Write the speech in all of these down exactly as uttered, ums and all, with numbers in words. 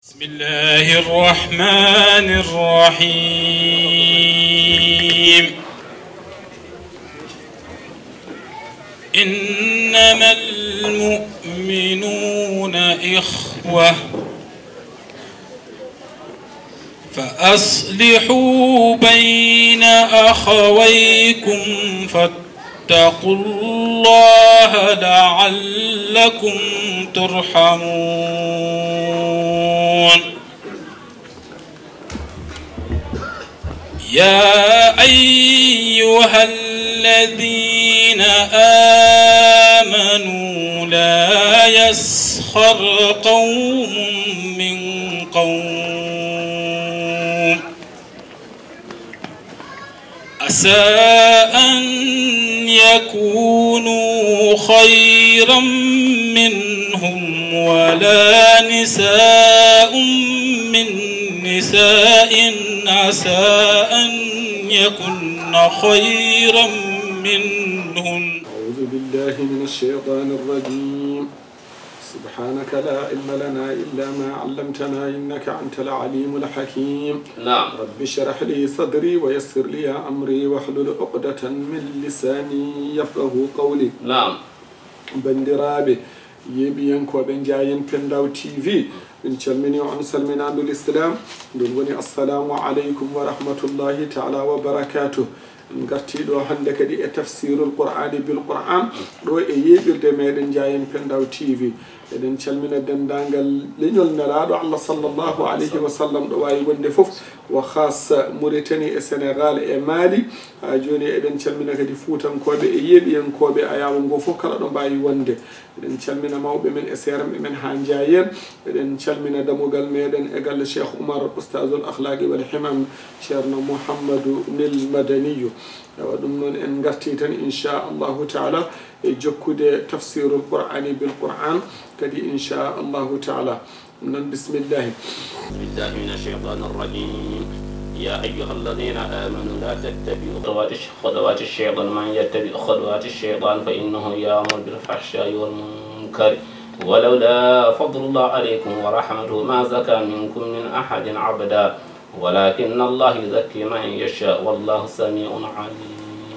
بسم الله الرحمن الرحيم. إنما المؤمنون إخوة فأصلحوا بين أخويكم فاتقوا الله لعلكم ترحمون. يا أيها الذين آمنوا لا يسخر قوم من قوم عسى أن يكونوا خيرا منهم ولا نساء من نساء عسى أن يكن خيرا منهن. أعوذ بالله من الشيطان الرجيم. سبحانك لا علم لنا إلا ما علمتنا إنك أنت العليم الحكيم. نعم. رب اشرح لي صدري ويسر لي أمري واحلل عقدة من لساني يفقه قولي. نعم. بندرابي يبين كوبن جاين بنداو تي في من شلمني وعن سلمنا الإسلام دوني السلام عليكم ورحمة الله تعالى وبركاته. ngarti do hande kadi e tafsirul qur'ani bil qur'an do e yebirde meden jayen pendaw tv eden calmina dendangal leñol nelaado allah sallallahu alayhi wa sallam do wayi wonde fof wa khas Mauritanie e Senegal e Mali ha joni eden calmina kadi fuutankobe e yebiyankobe ayawo go fof kala do mbawi wonde eden calmina mawbe men e seram men ha jayen eden calmina damugal meden e galle Cheikh Oumar Oustazul Akhlaqi wal Himam Cheikh Mouhamadou Nil Madaniyu wadum non en garti tan insha Allah ta'ala e jokkude tafsirul qur'ani bil qur'an kadi insha Allah ta'ala non bismillah بالله من الشيطان الرجيم. يا أيها الذين آمنوا لا تتبعوا خطوات خطوات الشيطان. من يتبع خطوات الشيطان فإنه يأمر بالفحشاء والمنكر ولولا فضل الله عليكم ورحمته ما زكى منكم من أحد عبدا ولكن الله يزكي من يشاء والله سميع عليم.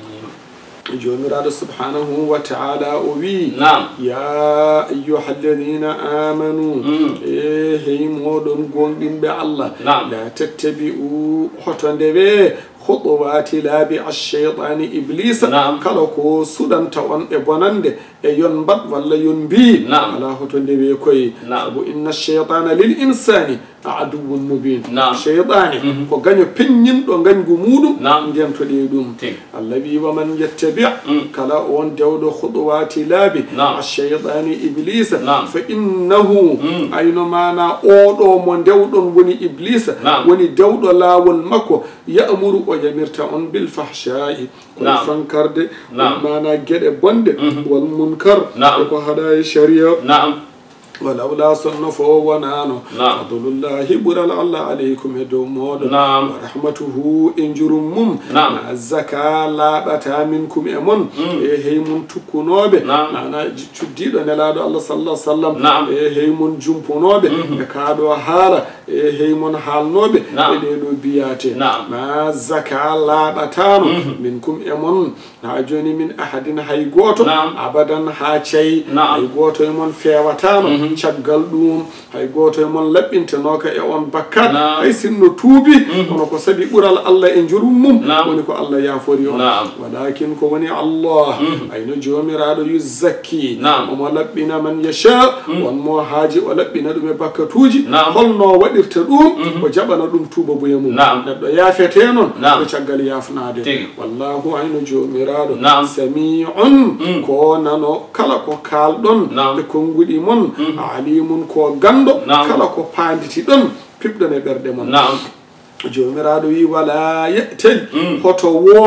جمرة سبحانه وتعالى وبي نعم. يا أيها الذين آمنوا إيه هي مودن قوندين بالله. نعم. لا تتبعوا خطوان دبي خطوات لابع الشيطان إبليس. نعم. كالوكو سودان تاوان إبوناند ينبط ولا ينبي. نعم. على خطوان دبي كوي. نعم. إن الشيطان للإنسان عدو مبين. نعم. شيطان كو غانيو بينين دو غانغو مودو. نعم. نديام تو دي دوم. الذي ومن يتبع كلا اون داودو خطوات لابي. نعم. الشيطان ابليس. نعم. فانه اينو مانا اودو مون داودون وني ابليس. نعم. وني داودو لاول مكو يامر ويمرتا اون بالفحشاء. نعم. فانكرد. نعم. مانا جدي بوند والمنكر. نعم. كو هداي الشريعه. نعم. ولولا صنفه ونانو. نعم. فضل الله برال الله عليكم يدوم مود. نعم. ورحمته انجرمم. نعم. مع الزكاة لا بتا منكم امون هي من تكونوبه. نعم. انا تشديد نلادو الله صلى الله عليه وسلم. نعم. هي من جمبونوبه كادو حالا هي من حالنوبه. نعم. دو بياتي. نعم. مع الزكاة لا بتا منكم امون هاجوني من احد هاي غوتو. نعم. ابدا هاچي. نعم. هاي غوتو امون فيواتانو. caggal ɗum hay goto e mon laɓɓintenoka e on bakkat hay sinno tuubi kono ko sabi ɓural Allah e jurum mum woni ko Allah yafori on walakin ko woni Allah ayno jomiraɗo yuzakki omo laɓɓina man yasha won mo haaji o laɓɓina ɗum e bakkatuji holno waɗirta ɗum o jaɓana ɗum tuuba buya mum neɗɗo yaafete noon ko caggal yafnade wallahu ayno jomiraɗo sami'un ko nano kala ko kalɗon e konguɗi mon alimun ko gando kala ko panditi don pibdone berde mon jomiraado wi wala yetel hoto won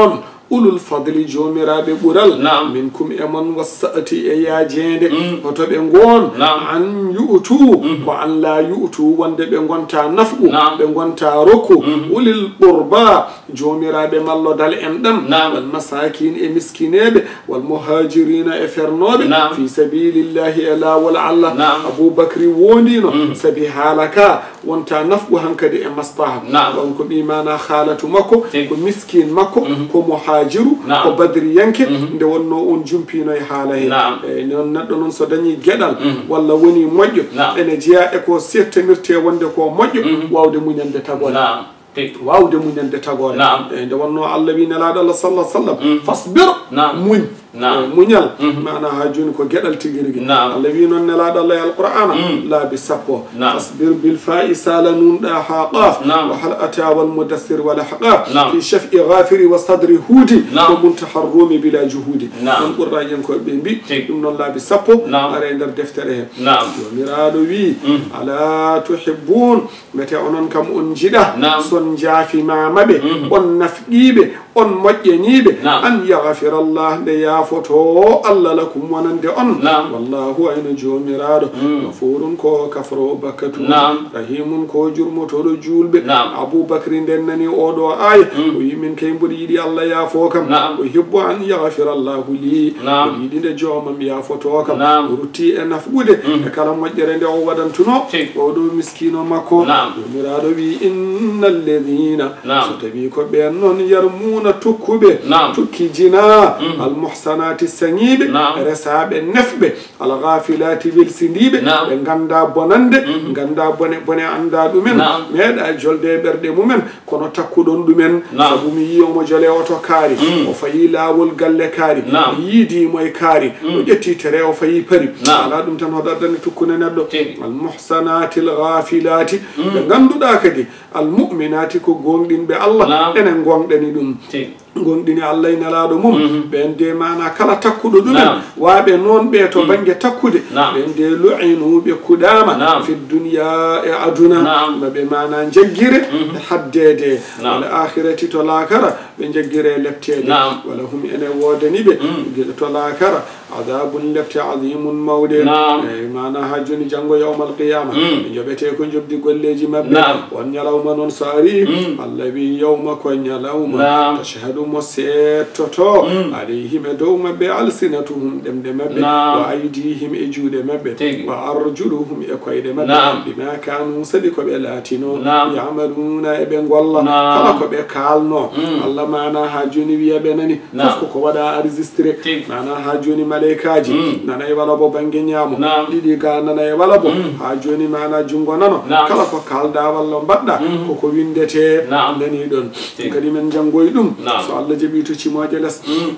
ulul fadli jomiraɓe ɓural Naam. minkum e mon wassati e yajede hoto ɓe gon Naam. an yu'tu ko an la yu'tu wonde ɓe gonta nafɓu Naam. ɓe gonta rokku ulil qurba jomiraɓe mallodal en ɗam Naam. wal masakin e miskineɓe wal muhajirina e fernoɓe Naam. fi sabilillahi e lawol allah Naam. aboubacry wondino saabi haala ka wonta nafɓu hankadi e maslaha Naam. on ko ɓimana haalatu makko Tigi. ko miskin makko ko muhajiru Naam. ko badriyanke nde wonno on jumpino e haala he Naam. eyyi noon neɗɗo noon so dañi gueɗal walla woni moƴƴo Naam. ene jeeya e ko settanirte wonde ko moƴƴo wawde muñande tagore Naam. Tigi. wawde muñande tagore Naam. eyyi nde wonno allah wi nelaɗo allah sallah sallam fasbir Naam. muñ Naam. Eh, muñal mana ha joni ko gueɗal tigui rigui Naam. allah wi noon nelaɗo allah e alqur'ana laabi sappo Naam. fasbir bil fa'i sala nunɗa ha qaf Naam. wa hal ata wal mudassir wal ahqaf Naam. fi shaf'i ghafiri wa sadri hudi Naam. wa muntaha rumi bila juhudi Naam. ɗum ɓurɗa yen koye ɓe mbi Tigi. ɗum noon laabi sappo Naam. ara e nder deftere he Naam. jomiraɗo wi ala tuhibbun mete onon kam on jiɗa Naam. son jaafimamaɓe on nafƴiɓe on moƴƴeniɓe Naam. an yaghfira allah nde yaafoto allah lakum wonande on Naam. wallahu ayno jomiraɗo gafurun ko kafro bakkatu Naam. rahimun ko jurmotoɗo julɓe Naam. aboubacry nden nani oɗo aya o yimin kay mboɗo yiiɗi allah yaafo kam Naam. o hibbo an yaghfira allahu li Naam. o yiiɗi nde joomam yaafoto kam Naam. o rutti e nafɓude e kala moƴƴere nde o waɗantuno Tigi. oɗo miskino makko Naam. jomiraɗo wi inna alladina Naam. so tawi ko ɓen noon yarmuna tukkuɓe Naam. tukki jina almuhsanati sañiɓe Naam. resaɓe nefɓe alghafilati welsindiɓe Naam. ɓe ganda bonande ganda bone bone anda ɗumen Naam. meeɗa jolde e ɓerɗe mumen kono takkuɗon ɗumen Naam. saabu mi yi omo jole oto kaari o fayi lawol galle kaari Naam. mi yiidimo e kaari o ƴetti tere o fayi pari Naam. ala ɗum tan hoɗo addani tukkune neɗɗo Tigi. almuhsanati alghafilati ɓe ganduɗa kadi almuminati ko gonɗinɓe allah Naam. enen gonɗani ɗum Tigi. gonɗini allah e nelaɗo mum ɓen de mana kala takkuɗo ɗumen Naam. waɓe noon ɓe to banggue takkude Naam. ɓen de lu'inu ɓe kuɗama Naam. fi duniya e aduna Naam. maɓe mana jaggire e haddede Naam. wala akhirati to lakara ɓe jaggire e leptede Naam. wala hum ene wodaniɓe gueɗe to lakara adabun lepte adimun mawde Naam. e mana ha joni janggo yawmal qiyama ɓe joɓete ko jobdi golleji mabɓe Naam. on ñalawma noon so ari allah wi yawma ko ñalawma Naam. tashhadu mo settoto alayhim e dow mabɓe alsinatuhum ɗemɗe mabɓe Naam. wa aydihim e juuɗe mabɓe Tigi. wa arjuluhum e koyɗe mabɓe Naam. bima kanu saɗi koɓe laatino Naam. yamaluna eɓe golla Naam. kala koɓe kalno allah mana ha joni wiyaɓe nani Naam. fof koko waɗa enregistré Tigi. mana ha joni malaikaji nana e wala bo banggue ñaamo Naam. ɗiɗi ga nana e wala bo ha joni mana jungo nano Naam. kala ko kalda walla mbaɗɗa koko windete Naam. nani ɗon Tigi. kadi men janggoy ɗum Naam. so allah jaaɓi to cimoje less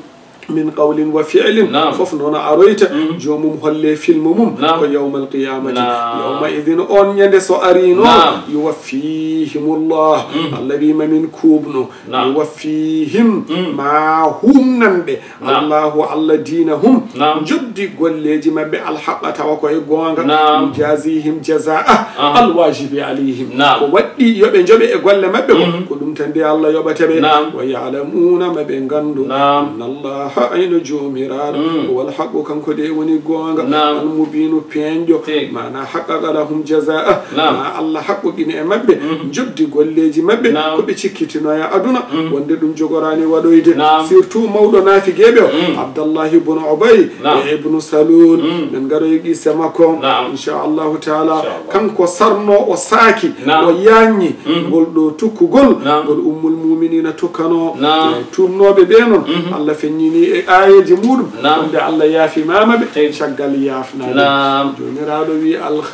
min qawlin wa fi'lin Naam. fof noon aroyta jomum holle film mum Naam. ko yawma alqiyamati Naam. yawma idin on ñande so arino Naam. yuwaffihimullah allah wima min kuubno Naam. yuwaffihim ma humnanɓe Naam. allahu allah dinahum Naam. joddi golleji mabɓe alhaqa tawa koye gonga Naam. jasihim jasaa Ah. alwajibi alayhim Naam. ko waɗɗi yoɓe joɓe e golle mabɓe ko ko ɗum tan de allah yoɓateɓe Naam. wa yalamuna maɓe gandu Naam. anna allah ha ayno jomiraɗo wal haqqu kanko de woni gonga Naam. almubinu peñƴo Tigi. mana haqqaqa lahum jazaa Naam. ma allah haqqoqini e mabɓe jobdi golleji mabɓe Naam. koɓe cikkitinoya aduna wonde ɗum jogorani waɗoyde Naam. surtout mawɗo naafigeɓe o abdallahi ibnu obay Naam. e ibnu salul min garoye qisse makko Naam. inchallahu taala Inchallah. kanko sarno o saaki Naam. o yanñi ngol ɗo tukkugol Naam. ngol ummul muminina tukkano Naam. e tumnoɓe ɓe noon allah feññini e ayeji muɗum Naam. wonde allah yaafimamaɓe Tigi. caggal yaafnaɓe Naam. jomiraɗo wi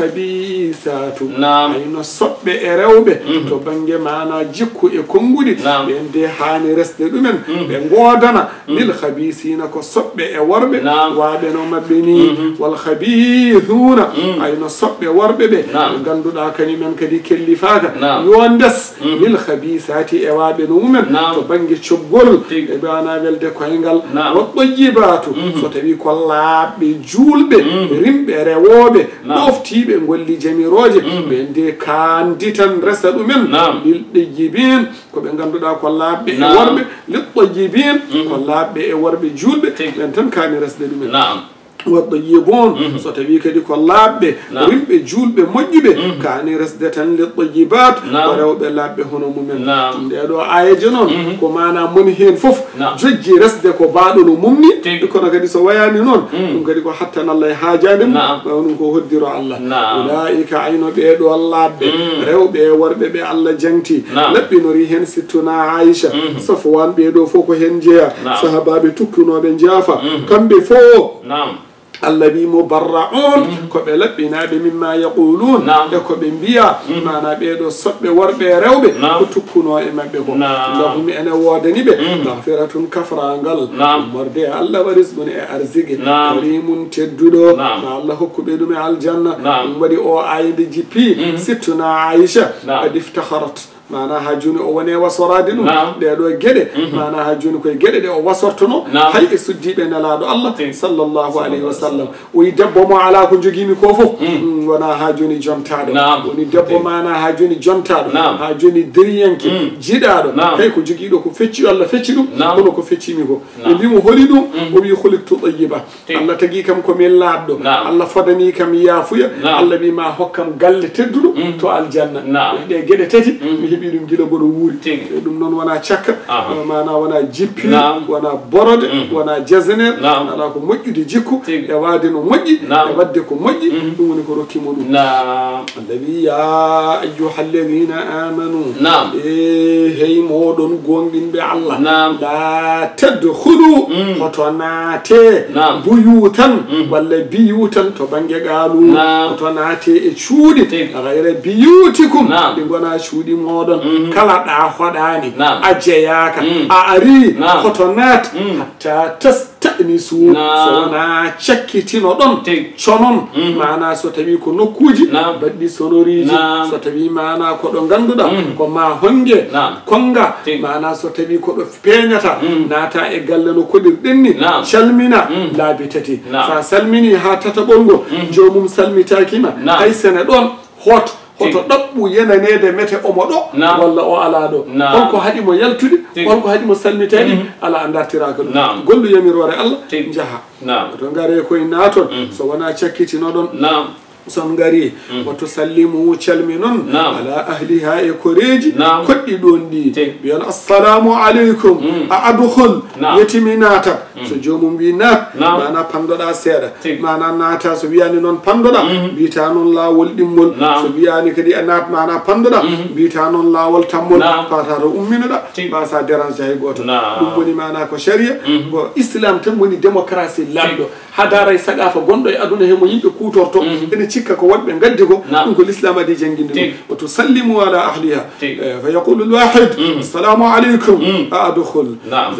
alhabisatu Naam. ayno soɓɓe e rewɓe to banggue mana jikku e konnguɗi Naam. ɓen de hani resde ɗumen ɓe godana lil habisina ko soɓɓe e worɓe Naam. waɓe no mabɓe ni wal habithuna ayno soɓɓe worɓe ɓe Naam. ɓe ganduɗa kañumen kadi kellifaka Naam. yo ndes lil habisati e waɓe no mumen Naam. to banggue coggol Tigi. e ɓana welde koyngal والطيبات فتبي كلا بجول رم برواب نفتي بنقول جميروج بندي كان ديتن رسد من للطيبين كبنغام دا كلا بورب للطيبين كلا بورب جول بنتن كان رسد من والطيبون ستبي كدي كلاب رب جول بمجيب كاني رسدة للطيبات ولو بلاب هنا ممن ديرو آية جنون كمانا منهين فوف جوجي رسدة كبادو ممني يكون كدي سوياني نون كدي كو حتى الله حاجانم ونكو هديرو الله أولئك عينو بيدو الله ريو بيور بي الله جنتي لبي نوريهن ستنا عائشة صفوان بيدو فوكو هنجيا صحابة بتكنو بنجافا كم بفو الذي مبرعون كوبي لبنا بمما يقولون يكوبي بيا ما نبيدو صب ورب روب كتكونوا إما بهم لهم أنا وادني به مغفرة كفرانغل مرضي الله ورزقني أرزق كريم تدودو ما الله كبيدو مع الجنة ودي أو عيد جي بي ستنا عائشة قد افتخرت mana hajuni o wone wasoradinu de do gede mana hajuni koy gede de o wasortono hay e suddibe nalaado Allah sallallahu alaihi wasallam o debbo mo ala ko jogimi ko fof wona hajuni jontado woni debbo mana hajuni jontado hajuni diriyanki jidaado hay ko jogido ko fecci Allah fecci dum kono ko feccimi ko e bimo holi dum o wi khuliqtu tayyiba Allah tagi kam ko min laaddo Allah fodani kam yafuya Allah bi ma hokkam galle teddudo to aljanna de gede tati ɗum gila goɗo wuuri ɗum noon wona cakka mana wona jippi wona borode wona jasner ala ko moƴƴude jikku e waade no moƴƴi e wadde ko moƴƴi ɗum woni ko rokkimo ɗum Allah wi ya ayyuha alladina amanu e hey moɗon gonɗinɓe Allah la tadkhulu hoto naate buyutan walla biyutan to banggue gaalu hoto naate e cuuɗi gayre biyutikum ɗi gona cuuɗi moɗon kala ɗa hoɗani a jeyaka a ari hoto naat hatta tastanisu so wona cakkitino ɗon conon mana so tawi ko nokkuji baɗɗi sonoriji so tawi mana koɗo ganduɗa ko ma hongue konga mana so tawi koɗo peñata naata e galle no koɗirɗen ni calmina laabi tati sa salmini ha tataɓol ngol jomum salmitakima hay sene ɗon hoto hoto ɗaɓɓu yenanede mete omo ɗo walla o ala ɗo on ko haɗi mo yaltude on ko haɗi mo salmitede ala a dartiraka ɗum gollu yamirore Allah jaaha to gare koye naton so wona cakkitinoɗon son gari wato sallimu calmi non ala ahliha e koreji koddi don di biyan assalamu alaikum a adkhul yetimi nata so jomum wi nat mana pandoda seeda mana nata so wiyani non pandoda biita non lawol dimmol so wiyani kadi nat mana pandoda biita non lawol tammol pataro umminoda ba sa déranger hay goto dum woni mana ko sharia go islam tan woni démocratie laddo hadara sagafa gondo e aduna he mo yimbe kutorto ene cikka ko wonbe gaddi ko dum ko l'islam adi janginde o to sallimu ala ahliha fa yaqulu al-wahid assalamu alaykum adkhul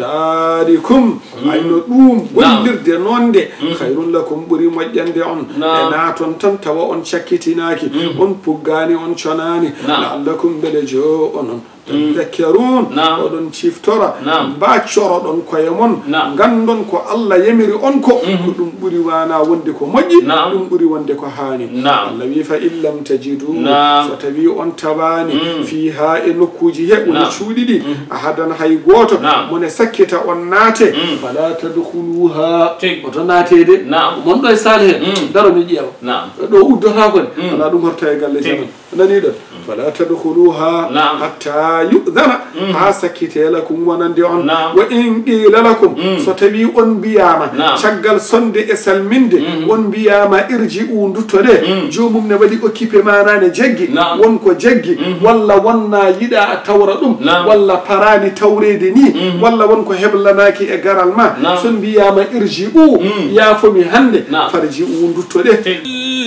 zalikum ayno dum gollirde nonde khairul lakum buri majjande on e naton tan tawa on cakkitinaaki on puggani on chonani la'allakum balajo onon tadhakkarun odon ciftora baccoro don koye mon gandon ko Allah yamiri on ko dum buri wana wonde ko moƴƴi dum buri wonde ko haani Allah wi fa illam tajidu so tawi on tabani fiha e nokkuji he on cuudidi ahadan hay goto mone sakkita on naate fala tadkhuluha oto naatede mon do e sale he daro mi ƴeewa do uddota ko ala dum horta e galle jaman nani do fala tadkhuluha hatta yu'dhana ha sakkite lakum wonande on wa in qila lakum so tawi on biyama caggal sonde e salminde on biyama irji'u duttode jomum ne wadi occupé manane jeggi won ko jeggi walla wonna yida a tawra dum walla parani tawrede ni walla won ko heblanaki e garal ma son biyama irji'u ya fomi hande farji'u duttode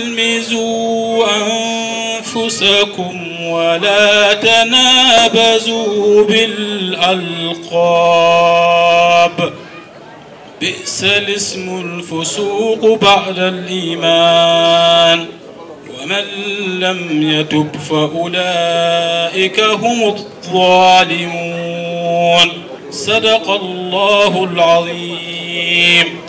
mizu anfusakum ولا تنابزوا بالألقاب بئس الاسم الفسوق بعد الإيمان ومن لم يتب فأولئك هم الظالمون صدق الله العظيم.